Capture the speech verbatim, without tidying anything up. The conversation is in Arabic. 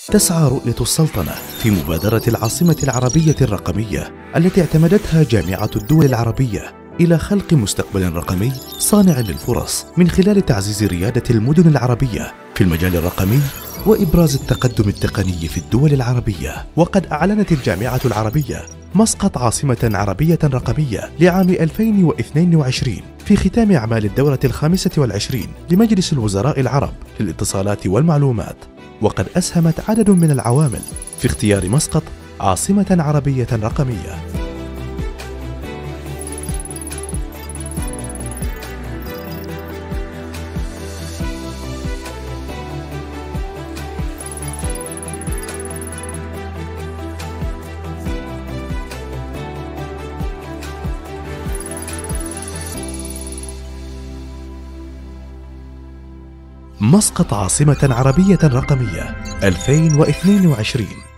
تسعى رؤية السلطنة في مبادرة العاصمة العربية الرقمية التي اعتمدتها جامعة الدول العربية إلى خلق مستقبل رقمي صانع للفرص من خلال تعزيز ريادة المدن العربية في المجال الرقمي وإبراز التقدم التقني في الدول العربية. وقد أعلنت الجامعة العربية مسقط عاصمة عربية رقمية لعام ألفين واثنين وعشرين في ختام أعمال الدورة الخامسة والعشرين لمجلس الوزراء العرب للاتصالات والمعلومات. وقد أسهمت عدد من العوامل في اختيار مسقط عاصمة عربية رقمية. مسقط عاصمة عربية رقمية ألفين واثنين وعشرين.